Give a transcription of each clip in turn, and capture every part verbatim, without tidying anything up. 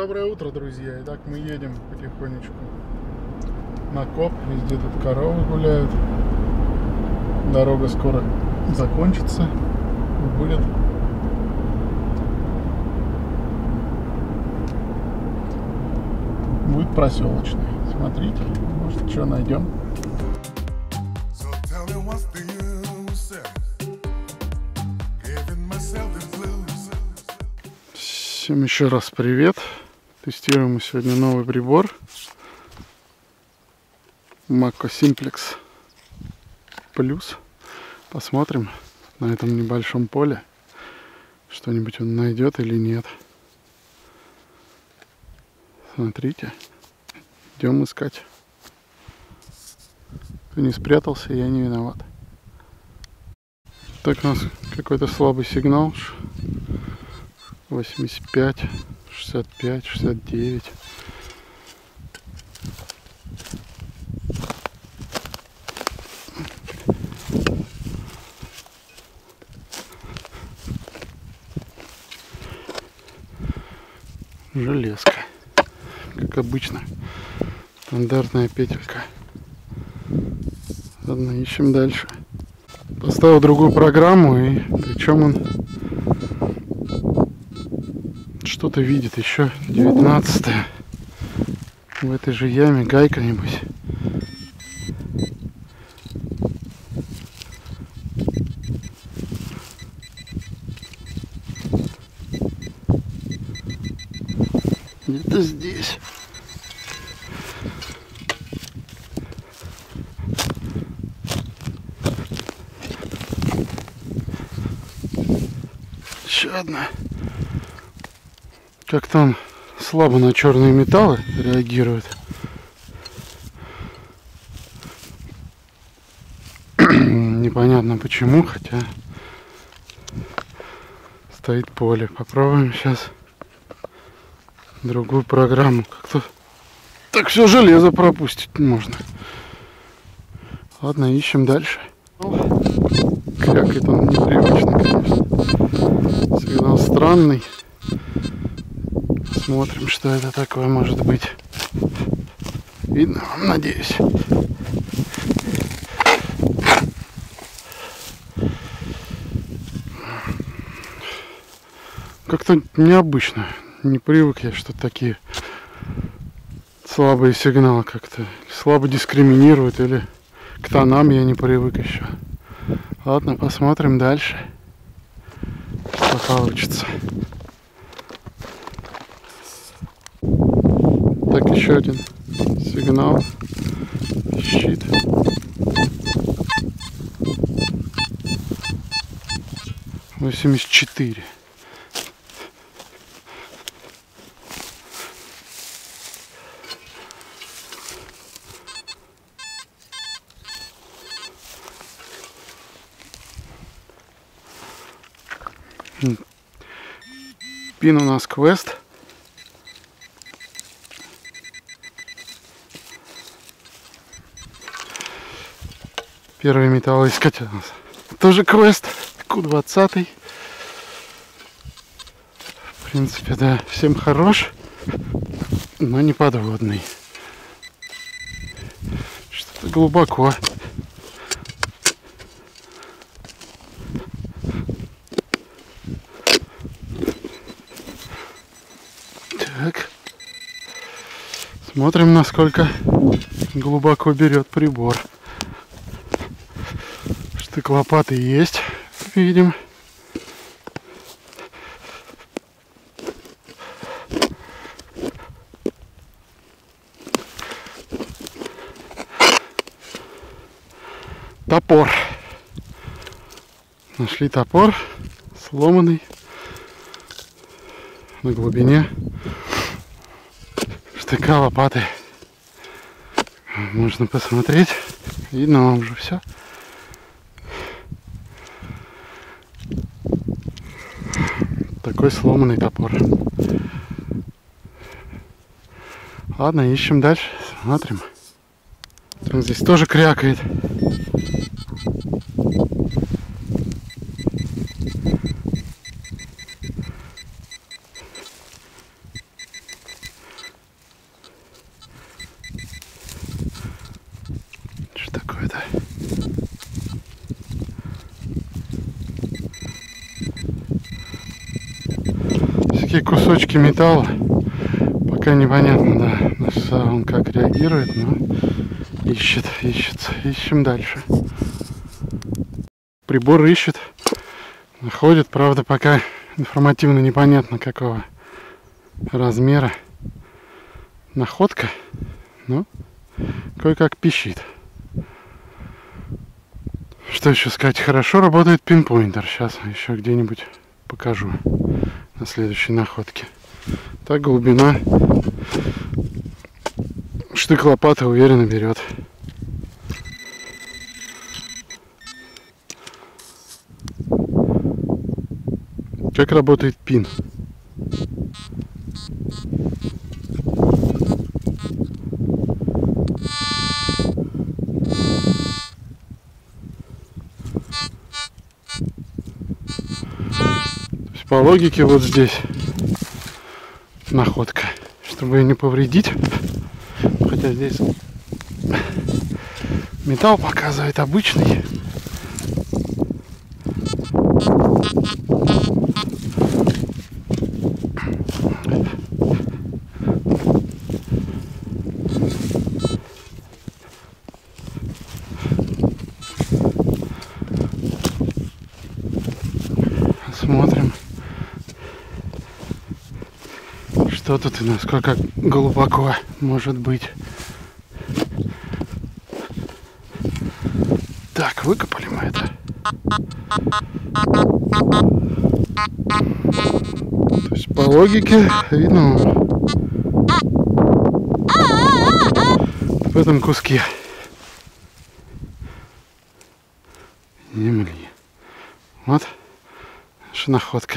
Доброе утро, друзья. Итак, мы едем потихонечку на коп. Везде тут коровы гуляют. Дорога скоро закончится. Будет будет проселочный. Смотрите, может, что найдем. Всем еще раз привет. Тестируем мы сегодня новый прибор Makco Simplex Plus. Посмотрим на этом небольшом поле, что-нибудь он найдет или нет. Смотрите, идем искать. Кто не спрятался, я не виноват. Так, у нас какой-то слабый сигнал. восемьдесят пять, шестьдесят пять, шестьдесят девять. Железка, как обычно, стандартная петелька. Ладно, ищем дальше. Поставил другую программу, и причем он что-то видит. Еще девятнадцатая. В этой же яме гайка, небось. Где-то здесь. Еще одна. Как-то он слабо на черные металлы реагирует. Непонятно почему, хотя стоит поле. Попробуем сейчас другую программу. Как-то так все железо пропустить можно. Ладно, ищем дальше. Крякает он непривычно, конечно. Сигнал странный. Смотрим, что это такое может быть. Видно вам, надеюсь. Как-то необычно. Не привык я, что такие слабые сигналы как-то слабо дискриминируют, или к тонам я не привык еще. Ладно, посмотрим дальше, что получится. Так, еще один сигнал. Щит. восемьдесят четыре. Пин у нас квест. Первый металлоискатель у нас тоже квест. Ку двадцать. В принципе, да, всем хорош, но не подводный. Что-то глубоко. Так. Смотрим, насколько глубоко берет прибор. Штык лопаты есть, видим. Топор. Нашли топор, сломанный, на глубине штыка лопаты. Можно посмотреть. Видно вам уже все. Такой сломанный топор. Ладно, ищем дальше, смотрим. Так, здесь тоже крякает. какое-то. Всякие кусочки металла. Пока непонятно, да, на что он как реагирует, но ищет, ищет. Ищем дальше. Прибор ищет, находит, правда, пока информативно непонятно какого размера находка, но кое-как пищит. Что еще сказать? Хорошо работает пинпоинтер. Сейчас еще где-нибудь покажу на следующей находке. Так глубина штык лопаты уверенно берет. Как работает пин? По логике вот здесь находка, чтобы ее не повредить, хотя здесь металл показывает обычный. Смотрим, что тут и насколько глубоко может быть. Так, выкопали мы это. То есть по логике видно в этом куске земли. Вот наша находка.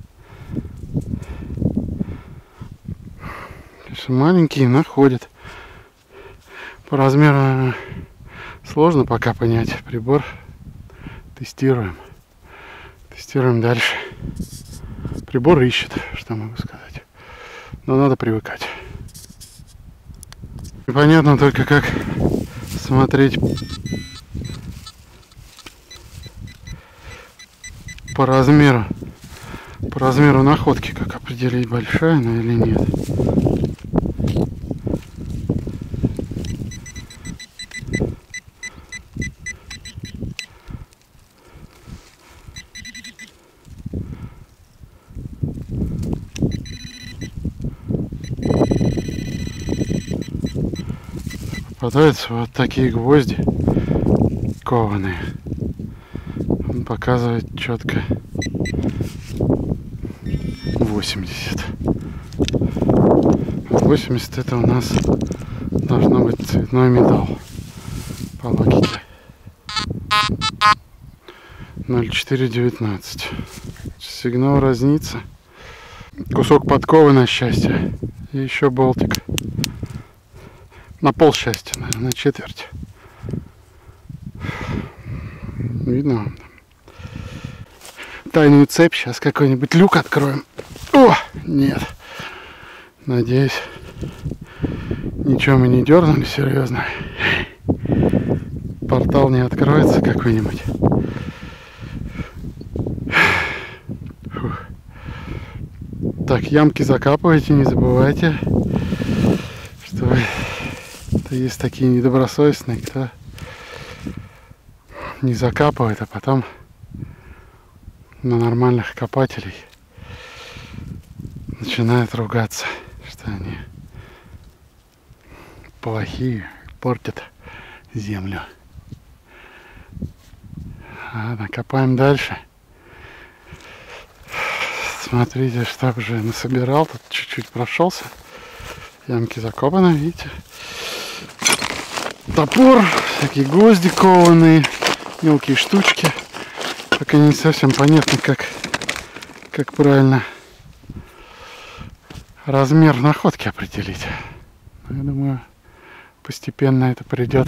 Маленькие находят. По размеру сложно пока понять. Прибор тестируем. Тестируем дальше. Прибор ищет, что могу сказать. Но надо привыкать. Непонятно только, как смотреть по размеру. По размеру находки, как определить, большая она или нет. Попадаются вот такие гвозди кованые. Он показывает четко восемьдесят. восемьдесят это у нас должно быть цветной металл по логике. ноль четыре девятнадцать. Сигнал разнится. Кусок подковы на счастье. И еще болтик. На пол счастья, наверное, на четверть. Видно? Тайную цепь. Сейчас какой-нибудь люк откроем. О, нет. Надеюсь, ничего мы не дернули, серьезно. Портал не откроется какой-нибудь. Так, ямки закапывайте, не забывайте, что вы... есть такие недобросовестные, кто не закапывает, а потом на нормальных копателей начинают ругаться, что они плохие, портят землю. Ладно, копаем дальше. Смотрите, что уже насобирал. Тут чуть-чуть прошелся. Ямки закопаны, видите. Топор, всякие гвозди кованые, мелкие штучки. Пока не совсем понятно, как, как правильно размер находки определить. Но я думаю, постепенно это придет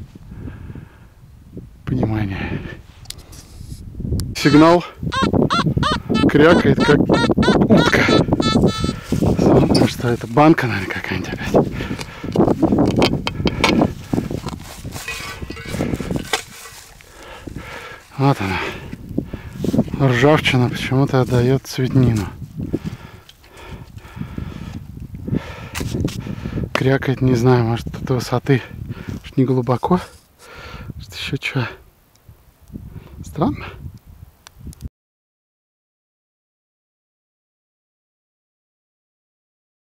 понимание. Сигнал крякает, как утка. Потому что это банка, наверное, какая-нибудь опять. Вот она. Ржавчина почему-то отдает цветнину. Крякает, не знаю, может от высоты, может не глубоко, может еще что. Странно.